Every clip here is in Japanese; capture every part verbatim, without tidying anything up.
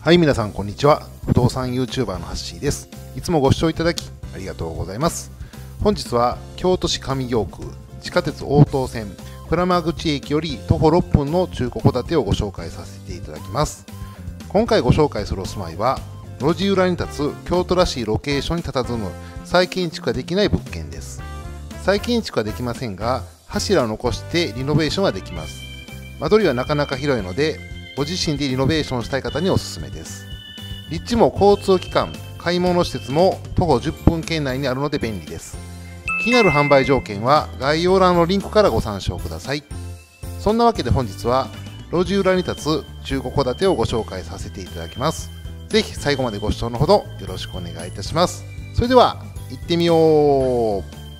はい、皆さんこんにちは。不動産 YouTuber のハッシーです。いつもご視聴いただきありがとうございます。本日は京都市上京区地下鉄応答線鞍馬口駅より徒歩ろっぷんの中古戸建てをご紹介させていただきます。今回ご紹介するお住まいは路地裏に立つ京都らしいロケーションに佇む再建築ができない物件です。再建築はできませんが柱を残してリノベーションはできます。間取りはなかなか広いのでご自身でリノベーションしたい方におすすめです。立地も交通機関、買い物施設も徒歩じゅっぷん圏内にあるので便利です。気になる販売条件は概要欄のリンクからご参照ください。そんなわけで本日は路地裏に立つ中古戸建てをご紹介させていただきます。ぜひ最後までご視聴のほどよろしくお願いいたします。それでは行ってみよう。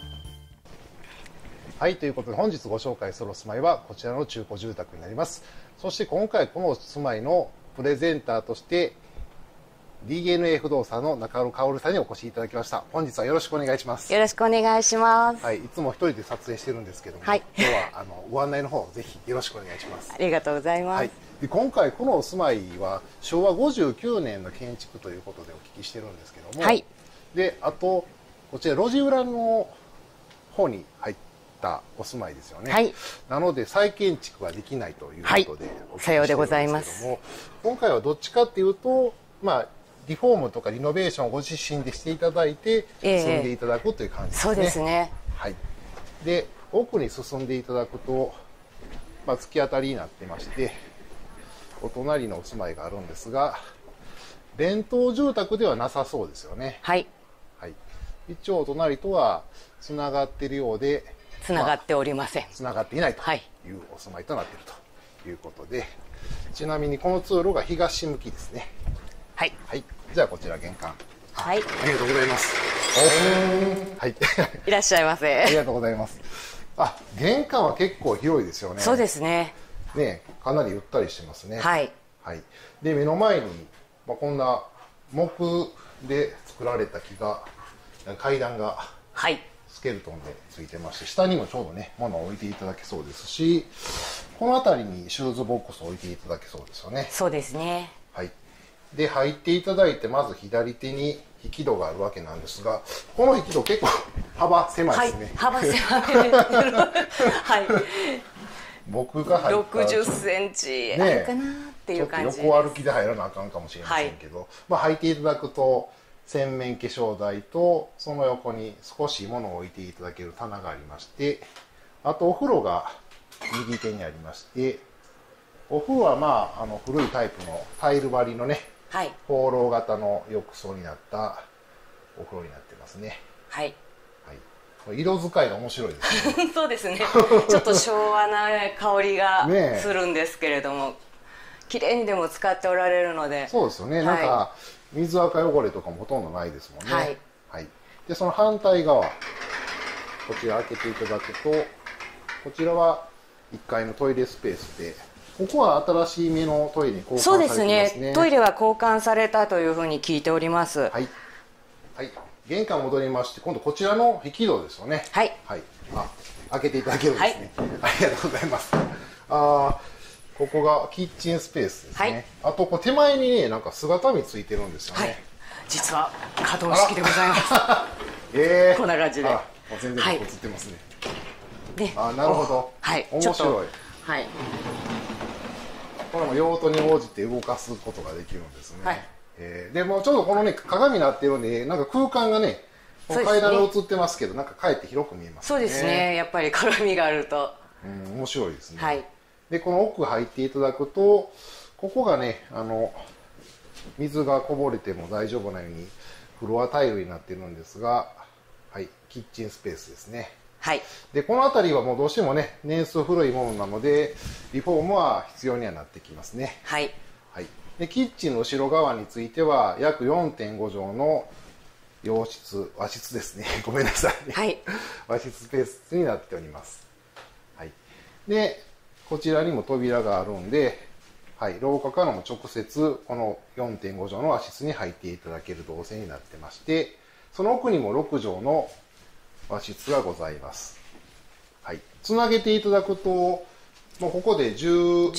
はい、ということで本日ご紹介するお住まいはこちらの中古住宅になります。そして今回このお住まいのプレゼンターとして ディーエヌエー 不動産の中野薫さんにお越しいただきました。本日はよろしくお願いします。 よろしくお願いします。 はい、いつも一人で撮影してるんですけども、 はい、 今日はあのご案内の方ぜひよろしくお願いします。 ありがとうございます。 はい、で今回このお住まいはしょうわごじゅうきゅうねんの建築ということでお聞きしてるんですけども、 はい、であとこちら路地裏の方に入ってお住まいですよね。 はい、 なので再建築はできないということで、はい、 さようでございます。 今回はどっちかっていうと、まあリフォームとかリノベーションをご自身でしていただいて住んでいただくという感じですね。 そうですね。 はい。で奥に進んでいただくと、まあ、突き当たりになってまして、お隣のお住まいがあるんですが、連棟住宅ではなさそうですよね。 はい。 はい。一応お隣とはつながっているようで。 つながっておりません。 つながっていないというお住まいとなっているということで、はい、ちなみにこの通路が東向きですね。 はい。 はい。じゃあこちら玄関。 はい。 ありがとうございます。はい。 いらっしゃいませ。 ありがとうございます。あ、玄関は結構広いですよね。 そうですね。 ね、かなりゆったりしてますね。 はい。 はい。で目の前に、まあ、こんな木で作られた木が階段が。 はい。 スケルトンでついてまして、下にもちょうどね物を置いていただけそうですし、この辺りにシューズボックスを置いていただけそうですよね。 そうですね。 はい。で入っていただいてまず左手に引き戸があるわけなんですが、この引き戸結構幅狭いですね。 はい、幅狭いはい。 僕が入ったろくじゅっセンチあるかなっていう感じです。 ちょっと横歩きで入らなあかんかもしれませんけど、はい、まあ入っていただくと洗面化粧台とその横に少し物を置いていただける棚がありまして、あとお風呂が右手にありまして、お風呂はまああの古いタイプのタイル張りのね、はい、放浪型の浴槽になったお風呂になってますね。はい、はい、色使いが面白いですね。 そうですね。ちょっと昭和な香りがするんですけれども、綺麗にでも使っておられるので。 そうですよね。はい、なんか水垢汚れとかもほとんどないですもんね。はい、はい、でその反対側こちら開けていただくと、こちらはいっかいのトイレスペースで、ここは新しい目のトイレに交換されてますね。そうですね。 トイレは交換されたというふうに聞いております。はい、 はい、玄関戻りまして、今度こちらの引き戸ですよね。はい、はい、あ、開けていただけるんですね。はい、ありがとうございます。あここがキッチンスペースですね。はい、あとこう手前にねなんか姿見ついてるんですよね。はい、 実は可動式でございます。 えー、 こんな感じで。あ、 全然映ってますね。はい、あ、なるほど。はい、面白い。はい。これも用途に応じて動かすことができるんですね。はい。えー、でもうちょうどこのね鏡になってるんで、なんか空間がね、階段が映ってますけど、なんかかえって広く見えますね。 そうですね。やっぱり鏡があると。 うん、面白いですね。 はい。 でこの奥入っていただくと、ここがねあの水がこぼれても大丈夫なようにフロアタイルになっているんですが、はい、キッチンスペースですね。はい、でこの辺りはもうどうしてもね年数古いものなのでリフォームは必要にはなってきますね。はい、はい、でキッチンの後ろ側については約 よんてんご 畳の洋室和室ですね。ごめんなさい、はい、和室スペースになっております。はい、でこちらにも扉があるんで、はい、廊下からも直接この よんてんご 畳の和室に入っていただける動線になってまして、その奥にもろく畳の和室がございます。はい、つなげていただくともうここでじゅう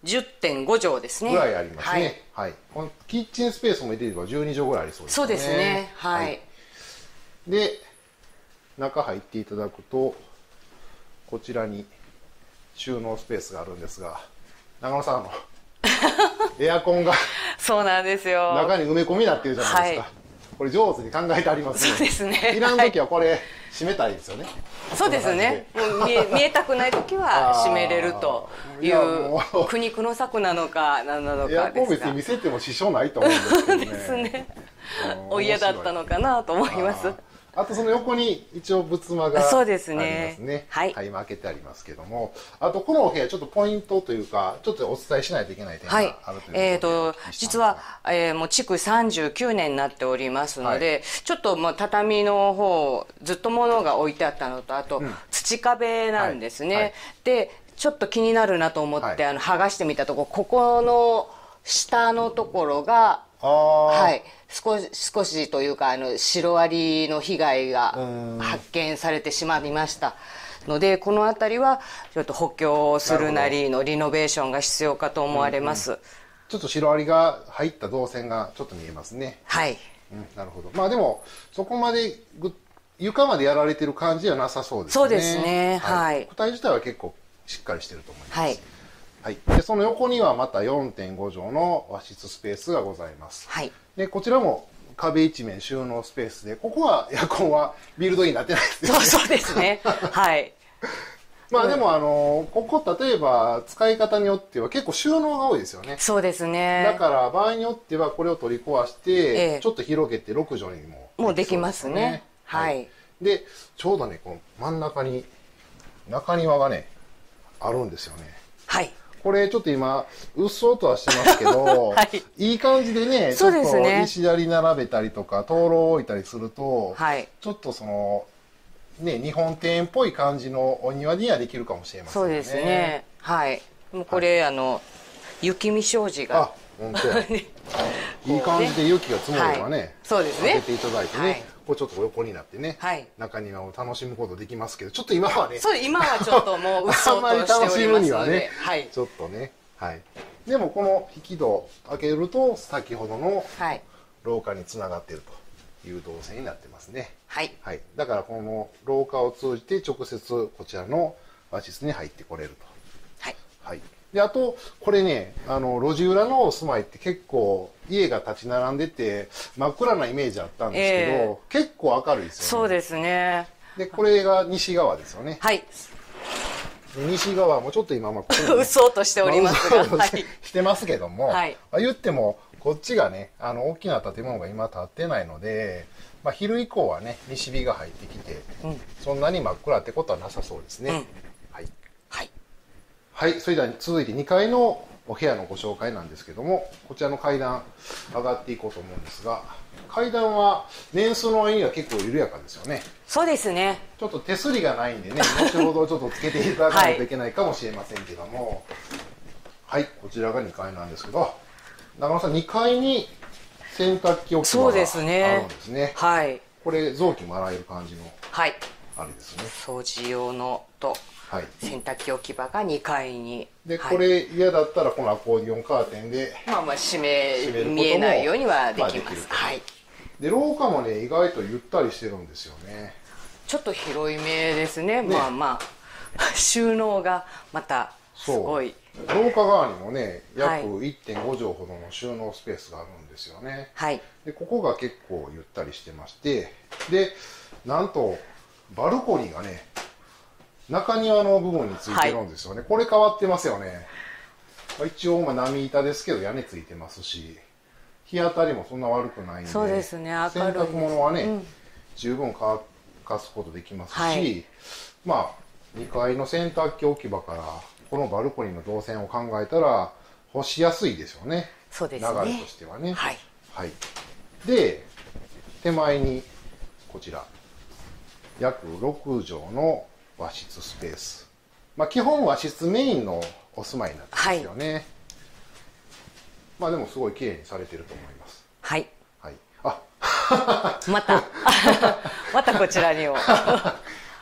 じゅってんごじょうですね。 ぐらいありますね。はい。このキッチンスペースも入れればじゅうにじょうぐらいありそうですね。 そうですね。はい。はい、 で、中入っていただくと、こちらに収納スペースがあるんですが、長野さんのエアコンがそうなんですよ。 中に埋め込みになってるじゃないですか。はい、これ上手に考えてありますね。 そうですね。 いらん時はこれ閉めたいですよね。 そうですね。もう見え見えたくない時は閉めれるという苦肉の策なのか何なのかですが。 エアコン別に見せても支障ないと思うんですけどね。 ですね。お嫌だったのかなと思います。 あとその横に一応仏間がありますね。 そうですね。 はい。はい、今開けてありますけども、あとこのお部屋ちょっとポイントというか、ちょっとお伝えしないといけない点があるということで、はい、 えっ、ー、と実は、えー、もう築さんじゅうきゅうねんになっておりますので、はい、ちょっともう畳の方ずっと物が置いてあったのと、あと、うん、土壁なんですね。はいはい、でちょっと気になるなと思って、はい、あの剥がしてみたところ、ここの下のところがはい、少し少しというかあのシロアリの被害が発見されてしまいましたので、この辺りはちょっと補強するなりのリノベーションが必要かと思われます。うんうん、 ちょっとシロアリが入った動線がちょっと見えますね。 はい、 うん、なるほど。まあでもそこまでぐ床までやられてる感じはなさそうですね。 そうですね。はい。 躯体自体は結構しっかりしてると思います。はい。はい、でその横にはまた よんてんごじょうの和室スペースがございます。はい、でこちらも壁一面収納スペースで、ここはエアコンはビルドインになってないですね。 そうそうですね。はい。 まあでもあのここ例えば使い方によっては結構収納が多いですよね。 そうですね。 だから場合によってはこれを取り壊して、ええ、ちょっと広げてろくじょうにも、 もうできますね。はい。はい、 でちょうどねこの真ん中に中庭がねあるんですよね。はい。これちょっと今うっそうとはしてますけど、はい、いい感じでね、ちょっと石槍並べたりとか灯籠を置いたりすると、はい、ちょっとそのね日本庭園っぽい感じのお庭にはできるかもしれませんね。 そうですね。はい。もうこれ、はい、あの雪見障子が、 あ、本当や。いい感じで雪が積もればね、はい、 そうですね。 開けていただいてね。はい、こうちょっと横になってね、はい、中庭を楽しむことできますけど、ちょっと今はね、 そう今はちょっともううっそうとしておりますので、あんまり楽しむにはね、 はい、ちょっとね、はい。でもこの引き戸開けると先ほどの廊下につながっているという動線になってますね。はい。はい。だからこの廊下を通じて直接こちらの和室に入ってこれると。はい。はい。であとこれね、あの路地裏のお住まいって結構家が立ち並んでて真っ暗なイメージあったんですけど、えー、結構明るいですよね。 そうですね。 でこれが西側ですよね。はい。西側もちょっと今まあうっそうとしておりますが、 はい、してますけども、はい、言ってもこっちがねあの大きな建物が今建ってないので、まあ、昼以降はね西日が入ってきて、うん、そんなに真っ暗ってことはなさそうですね。うん、はいはいはい。それでは続いてにかいのお部屋のご紹介なんですけども、こちらの階段上がっていこうと思うんですが、階段は年数の割には結構緩やかですよね。 そうですね。 ちょっと手すりがないんでね、後ほどちょっとつけていただかないといけないかもしれませんけども、はい、はい、こちらがにかいなんですけど、中野さんにかいに洗濯機置き場があるんですね。すねはい。これ雑巾も洗える感じのあれですね。 掃除用のと。はい、洗濯機置き場がにかいにで、はい、これ嫌だったらこのアコーディオンカーテンでまあまあ閉め見えないようにはできます、はい、 で廊下もね意外とゆったりしてるんですよね。 ちょっと広いめですね。ね、まあまあ収納がまたすごい。 廊下側にもね約 いってんごじょうほどの収納スペースがあるんですよね。はい、でここが結構ゆったりしてまして、でなんとバルコニーがね中庭の部分についてるんですよね。はい、これ変わってますよね。一応まあ波板ですけど屋根ついてますし、日当たりもそんな悪くないんで、 そうですね、 洗濯物はね、うん、十分乾かすことできますし、はい、まあにかいの洗濯機置き場からこのバルコニーの動線を考えたら干しやすいですよね。 そうですね。 流れとしてはね。はい。はい。で手前にこちら約ろくじょうの和室スペース、まあ基本和室メインのお住まいになってますよね。はい、まあでもすごい綺麗にされてると思います。はい。はい。あ、 またまたこちらにも。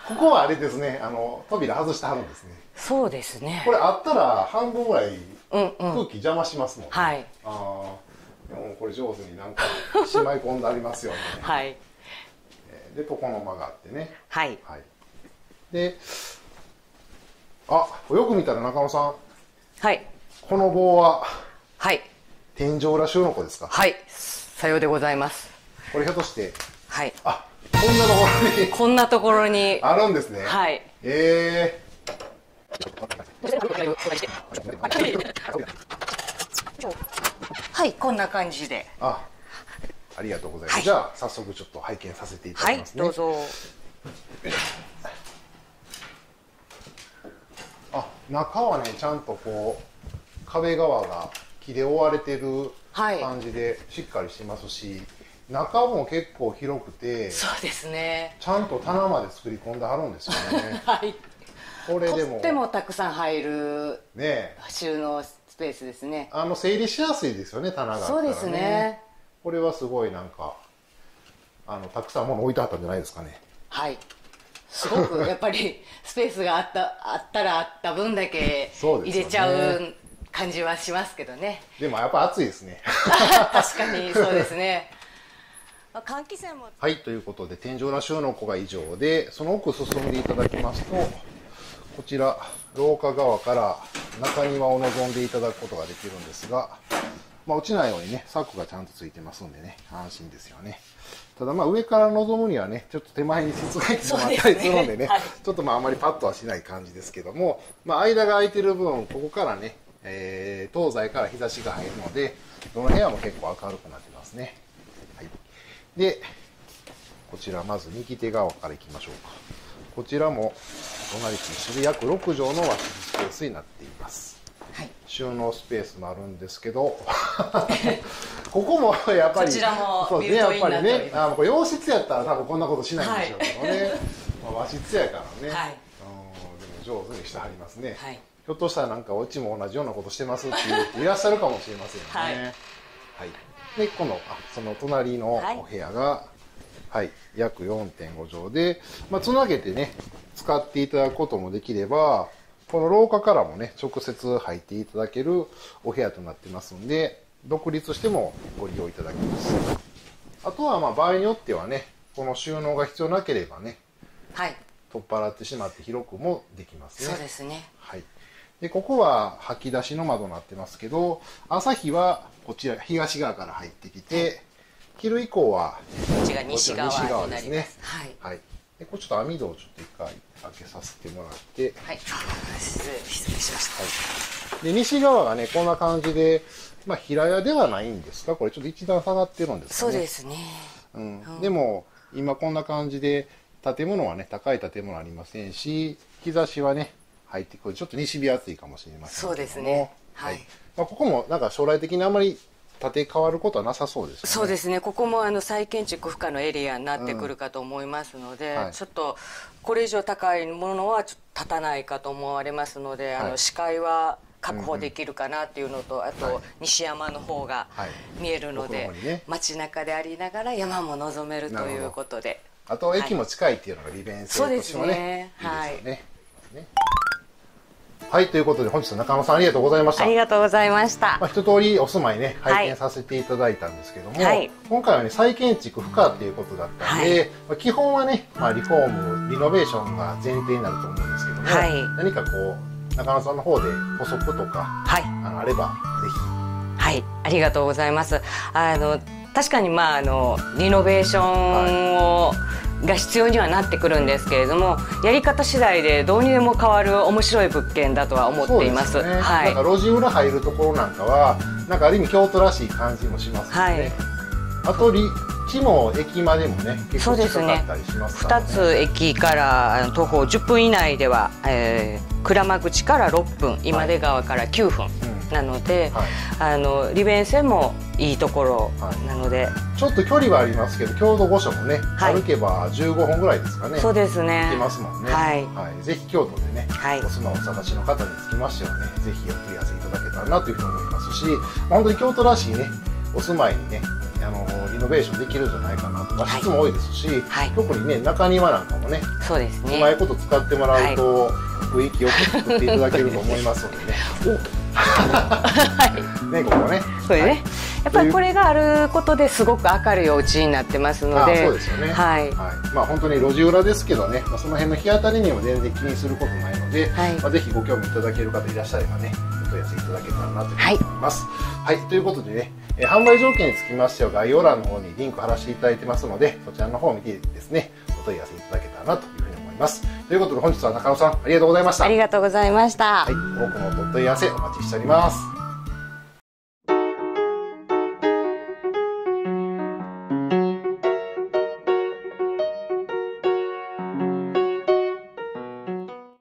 ここはあれですね、あの扉外してはるんですね。 そうですね。 これあったら半分ぐらいうんうん。 空気邪魔しますもんね。 はい。 ああ、でもこれ上手になんかしまい込んでありますよね。 はい。 で床の間があってね。 はい。 はい。で、あ、よく見たら中野さん。 はい。 この棒は。 はい。 天井裏収納庫ですか。 はい。さようでございます。 これひょっとして。 はい。 あ、こんなところに。 こんなところに。 あるんですね。 はい。 ええはい、こんな感じで。 あ、ありがとうございます。はい、じゃあ早速ちょっと拝見させていただきますね。 はい、どうぞ。 あ、中はねちゃんとこう壁側が木で覆われてる感じでしっかりしてますし、中も結構広くて、 そうですね。 ちゃんと棚まで作り込んではるんですよね。 はい。 これでもとってもたくさん入るね収納スペースですね。 あの整理しやすいですよね、棚があったらね。 そうですね。 これはすごいなんかあのたくさん物置いてあったんじゃないですかね。 はい。すごくやっぱりスペースがあったあったらあった分だけ入れちゃう感じはしますけどね。 でもやっぱ暑いですね。 確かにそうですね。換気扇も。 はい、ということで天井裏収納庫が以上で、その奥進んでいただきますと、こちら廊下側から中庭を望んでいただくことができるんですが、まあ、落ちないようにね柵がちゃんとついてますんでね、安心ですよね。ただまあ上から望むにはねちょっと手前に室外機もあったりするのでね、はい、ちょっとまああまりパッとはしない感じですけども、まあ、間が空いてる分ここからね、えー、東西から日差しが入るのでどの部屋も結構明るくなってますね。はい、でこちらまず右手側からいきましょうか。こちらも隣と一緒で約ろく畳の和室スペースになっています。はい、収納スペースもあるんですけどここもやっぱりこちらもビルトインになっております。そうね、やっぱりね、あ、これ洋室やったら多分こんなことしないんでしょうけどね、はい、まあ和室やからね、はい、うん、でも上手にしてはりますね。はい、ひょっとしたらなんかうちも同じようなことしてますっていう人いらっしゃるかもしれませんよね。はい、はい、でこのあその隣のお部屋が、はいはい、約 よんてんご 畳で、まあ、つなげてね使っていただくこともできれば、この廊下からもね直接入っていただけるお部屋となってますんで、独立してもご利用いただけます。あとはまあ場合によってはね、この収納が必要なければね、はい、取っ払ってしまって広くもできますね。 そうですね。 はい、でここは吐き出しの窓になってますけど、朝日はこちら東側から入ってきて、はい、昼以降はこっちが西側になります。 ですね。はい。はい。でこれちょっと網戸をちょっと一回開けさせてもらって、はい。 失礼失礼しました。 はい。で西側がねこんな感じで、まあ平屋ではないんですか。これちょっと一段下がってるんですかね。 そうですね。 うん。うん、でも今こんな感じで建物はね高い建物ありませんし、日差しはね入ってくる、ちょっと西日暑いかもしれませんけども。 そうですね。 はい。まあここもなんか将来的にあんまり建て替わることはなさそうですね。 そうですね。ここもあの再建築不可のエリアになってくるかと思いますので、うん、はい、ちょっとこれ以上高いものはちょっと建たないかと思われますので、はい、あの視界は確保できるかなっていうのと、うんうん、あと西山の方が見えるので、はいね、街中でありながら山も望めるということで、 あと駅も近いっていうのが利便性としてもね、 はい、 いいですよね。はい。はい、ということで本日は中野さんありがとうございました。 ありがとうございました。 まあ、一通りお住まいね拝見させていただいたんですけども、はい、今回はね再建築不可っていうことだったんで、はい、まあ、基本はね、まあ、リフォームリノベーションが前提になると思うんですけども、はい、何かこう中野さんの方で補足とか、はい、あのあればぜひ。 はい、ありがとうございます。あの確かにまああのリノベーションを、はい、が必要にはなってくるんですけれども、やり方次第でどうにでも変わる面白い物件だとは思っています。そうですね。はい。 なんか路地裏入るところなんかはなんかある意味京都らしい感じもしますよね。はい。あと地も駅までもね結構近かったりしますからね。 ふたつ駅から徒歩じゅっぷん以内では、えー、鞍馬口からろっぷん、今出川からきゅうふん。はい、なので、はい、あの利便性もいいところなので、はい、 ちょっと距離はありますけど郷土御所もね、はい、歩けばじゅうごふんぐらいですかね。 そうですね。 行けますもんね。はい、はい、ぜひ京都でね、はい、お住まいお探しの方につきましてはね、ぜひお問い合わせいただけたらなというふうに思いますし、本当に京都らしいねお住まいにね、 あのリノベーションできるんじゃないかなと。和室も多いですし、 はい、 特にね中庭なんかもね、 そうですね、 うまいこと使ってもらうと、はい、雰囲気よく作っていただけると思いますのでね。ね、ここね。 そうね。やっぱりこれがあることですごく明るいお家になってますので。 そうですよね。はい。はい。まあ本当に路地裏ですけどね、まあ、その辺の日当たりにも全然気にすることないので、はい、まあぜひご興味いただける方いらっしゃればね、お問い合わせいただけたらなというふうに思います。はい。はい、ということでね、えー、販売条件につきましては概要欄の方にリンク貼らせていただいてますので、そちらの方を見てですね、お問い合わせいただけたらなというふうに思います。ということで本日は中野さんありがとうございました。 ありがとうございました。 はい。多くのお問い合わせお待ちしております。